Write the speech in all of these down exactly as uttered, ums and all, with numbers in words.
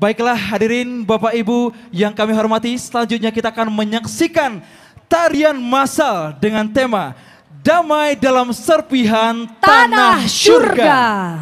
Baiklah hadirin Bapak Ibu yang kami hormati, selanjutnya kita akan menyaksikan tarian massal dengan tema Damai dalam Serpihan Tanah Surga.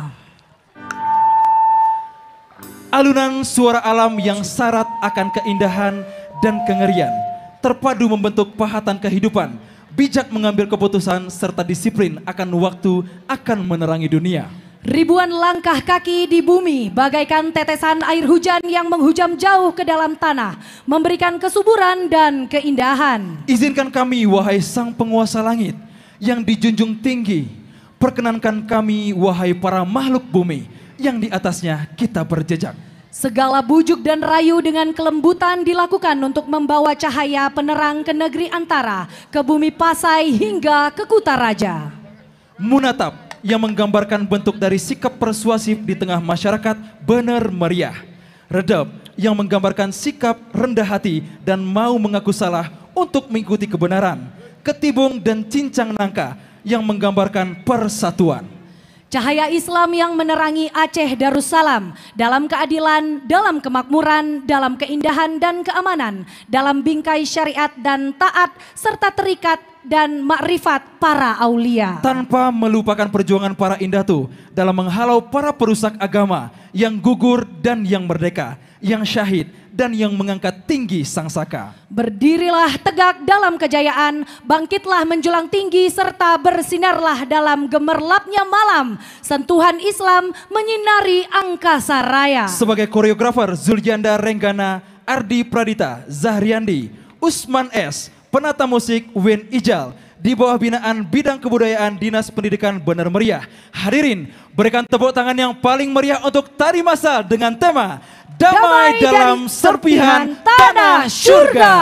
Alunan suara alam yang syarat akan keindahan dan kengerian, terpadu membentuk pahatan kehidupan, bijak mengambil keputusan serta disiplin akan waktu akan menerangi dunia. Ribuan langkah kaki di bumi bagaikan tetesan air hujan yang menghujam jauh ke dalam tanah, memberikan kesuburan dan keindahan. Izinkan kami wahai Sang Penguasa Langit yang dijunjung tinggi, perkenankan kami wahai para makhluk bumi yang di atasnya kita berjejak. Segala bujuk dan rayu dengan kelembutan dilakukan untuk membawa cahaya penerang ke negeri antara, ke bumi Pasai hingga ke Kutaraja. Munatap yang menggambarkan bentuk dari sikap persuasif di tengah masyarakat benar meriah. Redep yang menggambarkan sikap rendah hati dan mau mengaku salah untuk mengikuti kebenaran. Ketibung dan cincang nangka yang menggambarkan persatuan. Cahaya Islam yang menerangi Aceh Darussalam dalam keadilan, dalam kemakmuran, dalam keindahan dan keamanan, dalam bingkai syariat dan taat, serta terikat dan makrifat para aulia. Tanpa melupakan perjuangan para indatu dalam menghalau para perusak agama yang gugur dan yang merdeka, yang syahid dan yang mengangkat tinggi sangsaka. Berdirilah tegak dalam kejayaan, bangkitlah menjulang tinggi serta bersinarlah dalam gemerlapnya malam. Sentuhan Islam menyinari angkasa raya. Sebagai koreografer Zuljanda Renggana, Ardi Pradita, Zahriandi, Usman S, penata musik Win Ijal, di bawah binaan bidang kebudayaan Dinas Pendidikan Benar Meriah. Hadirin, berikan tepuk tangan yang paling meriah untuk tari massal dengan tema Damai, Damai dalam Serpihan Tanah Surga.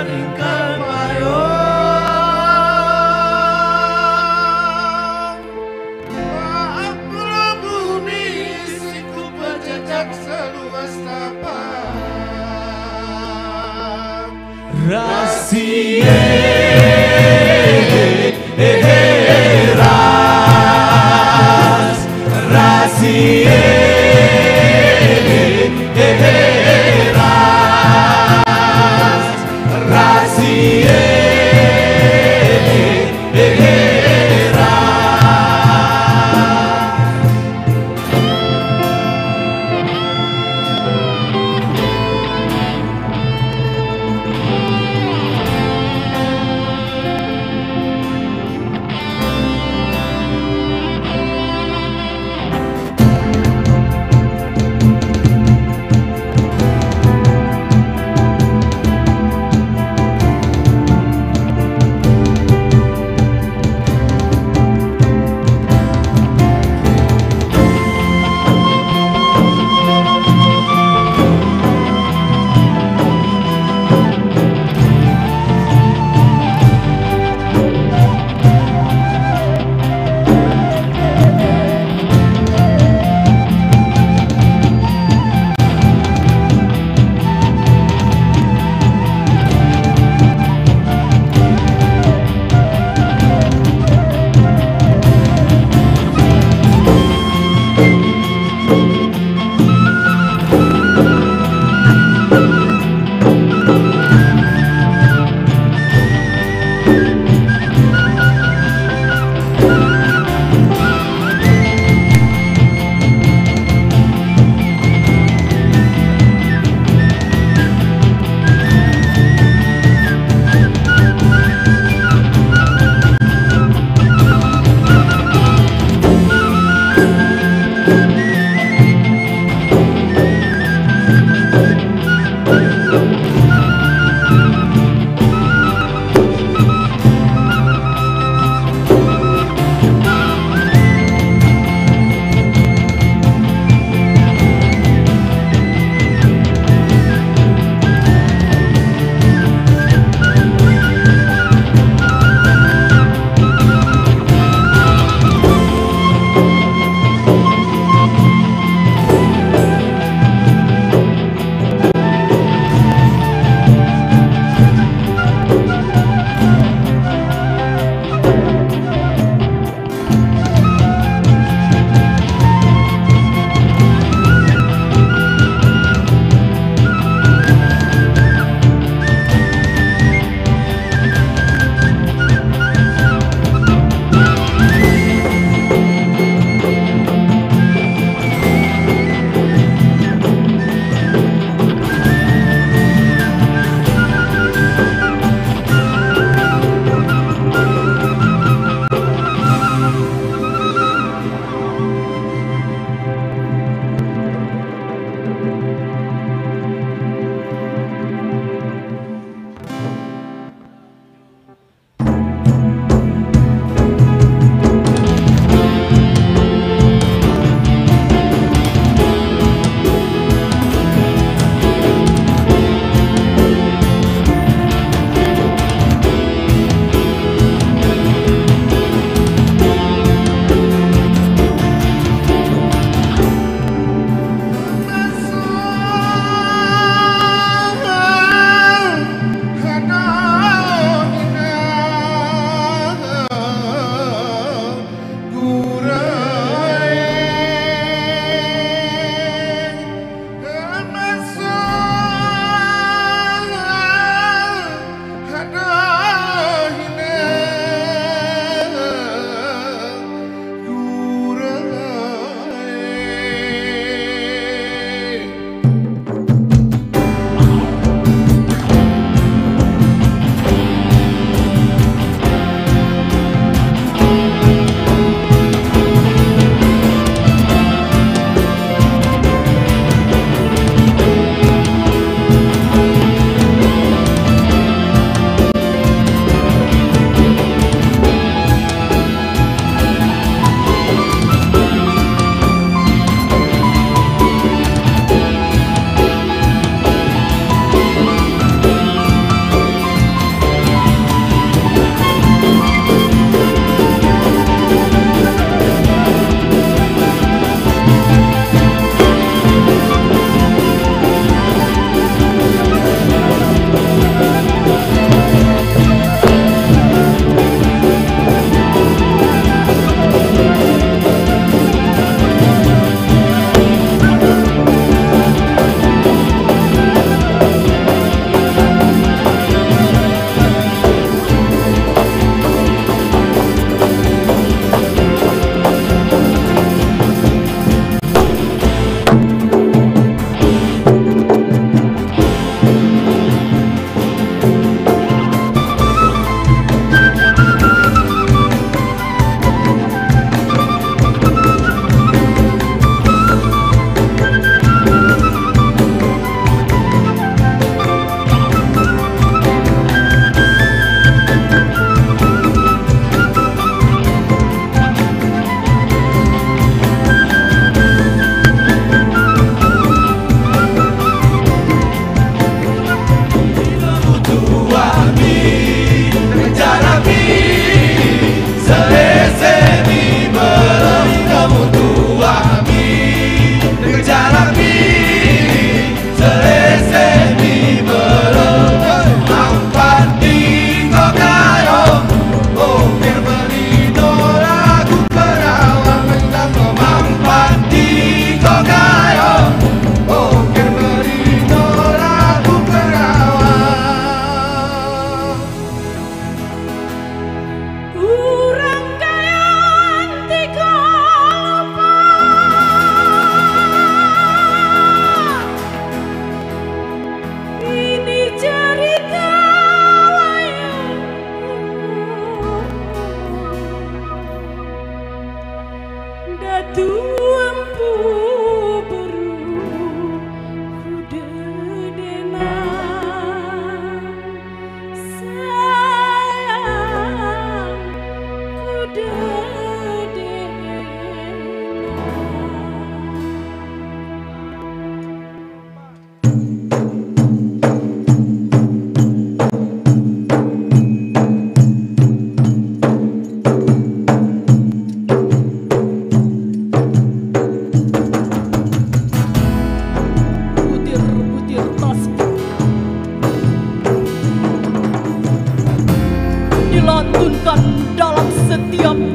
meninggal mayong. Maaf labuni siku berjejak seluas tapak. Rasie ras rasie ras rasie ras.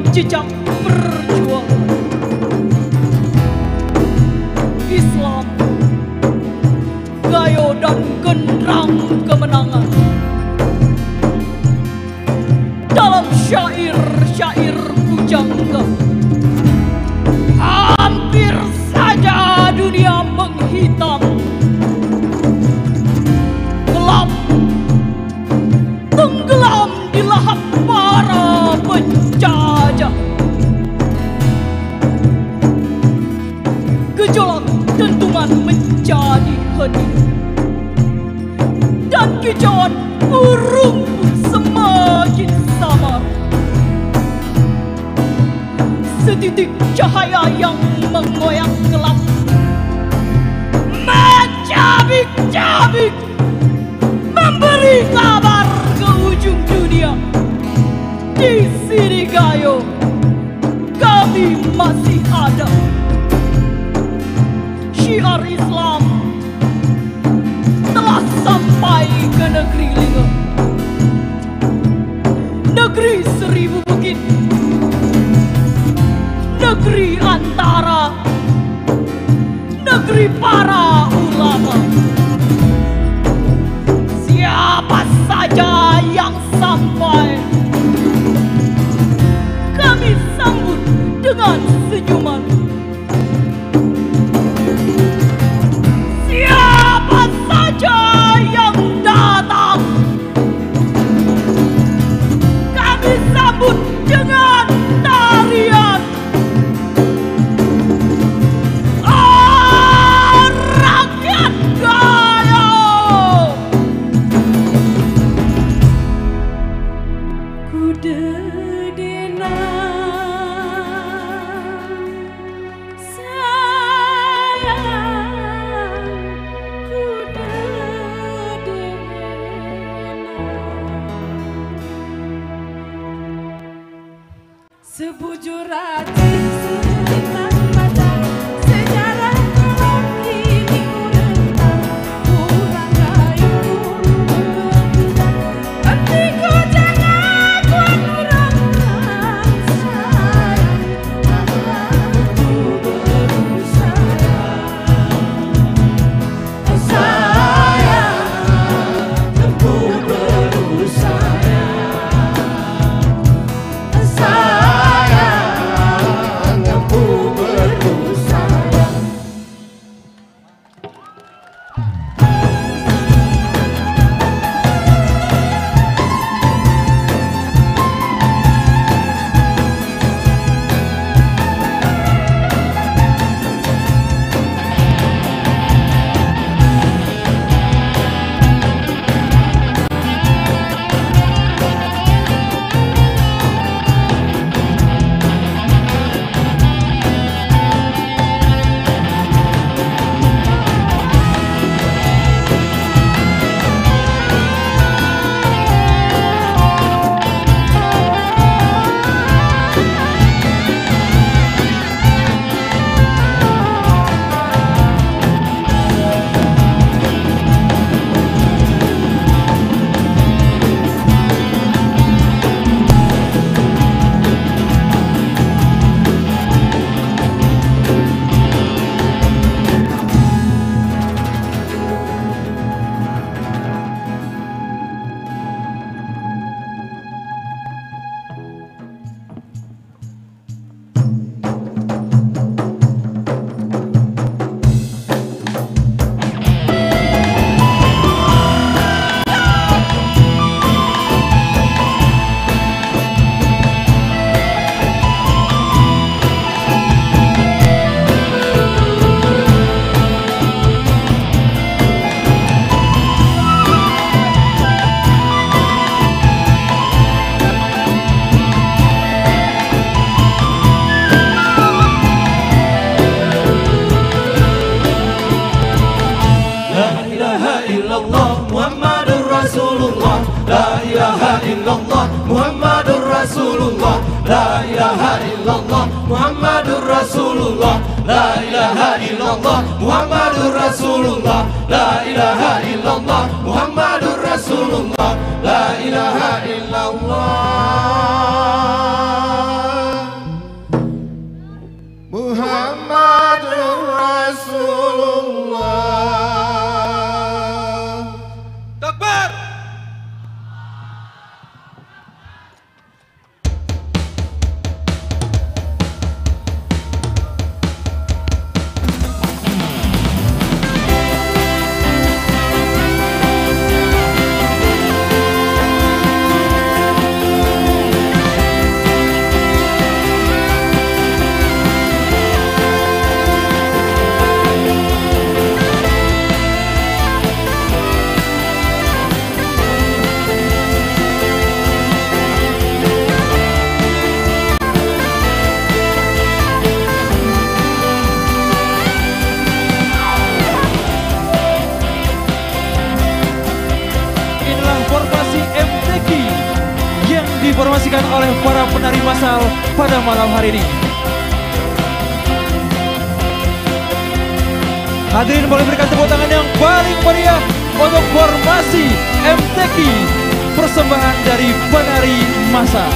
jejak perjuangan Islam, gayo dan genderang kemenangan. Dalam syair-syair pujangga, hampir saja dunia menghitam, gelap, tenggelam di lahap para penjajah. Gejolak dentuman menjadi hening, dan kicauan burung semakin samar. Setitik cahaya yang mengoyak gelap mencabik-cabik, memberi kabar ke ujung dunia. Di sini gayo, kami masih ada. Syiar Islam telah sampai ke negeri Lingga, negeri seribu bukit, negeri antara, negeri para ulama. Siapa saja yang sampai, kami sambut dengan senyuman. Siapa saja yang datang, kami sambut dengan tarian. Oh, rakyat gayo, kuda dena sebujur hati selipan pada sejarah gelap ini urentang kurang gayo bergerak. Hatiku jangan kuat orang sayang, aku berusaha sayang, aku berusaha La ilaha illallah Muhammadur Rasulullah. La ilaha illallah Muhammadur Rasulullah. La ilaha illallah Muhammadur Rasulullah. La ilaha illallah. diinformasikan oleh para penari massal pada malam hari ini. Hadirin boleh berikan tepuk tangan yang paling meriah untuk formasi M T Q, persembahan dari penari massal.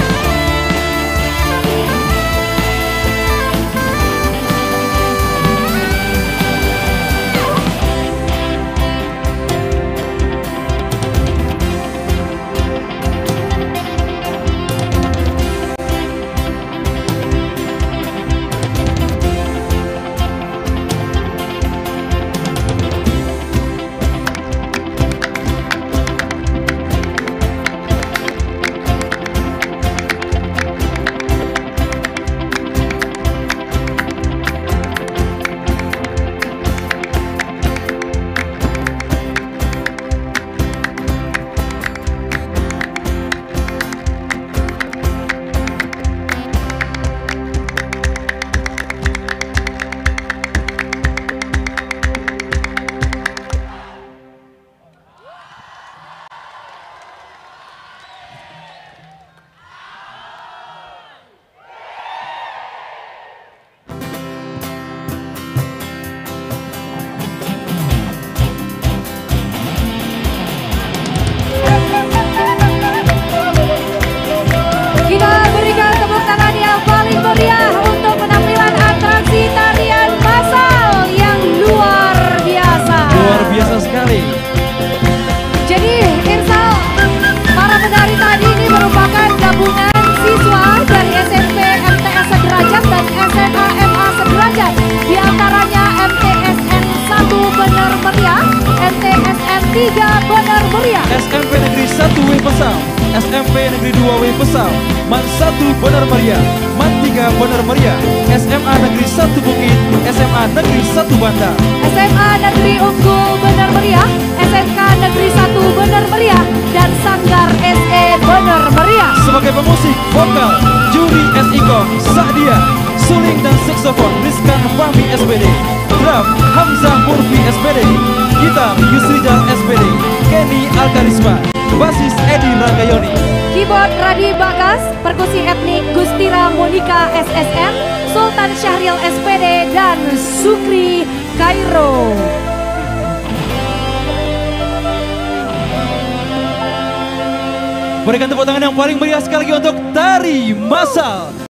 Kita berikan tepuk tangan yang paling meriah untuk penampilan atraksi tarian massal yang luar biasa. Luar biasa sekali. Jadi Irsal, para penari tadi ini merupakan gabungan siswa dari S M P M T S Sederajat dan S M A M A Sederajat. Di antaranya M T S N satu Bener Meriah, M T S N tiga Bener Meriah, S M P Negeri satu W Pesau, S M P Negeri dua W Pesau, Man satu Bener Meriah, Man tiga Bener Meriah, S M A Negeri satu Bukit, S M A Negeri satu Bandar, S M A Negeri Unggul Bener Meriah, S M K Negeri satu Bener Meriah, dan Sanggar S E Bener Meriah. sebagai pemusik vokal Juri S I K O M Sa'dia, suling dan saksofon Rizkan Fahmi S P D, drum Hamzah Murfi S P D, gitar Yusrijal S P D, Kenny Alkarisma, basis Edi Rangayoni, Keyboard Radi Bagas, perkusi etnik Gustira Monika S S N, Sultan Syahril S P D, dan Sukri Kairo. berikan tepuk tangan yang paling meriah sekali lagi untuk tari massal.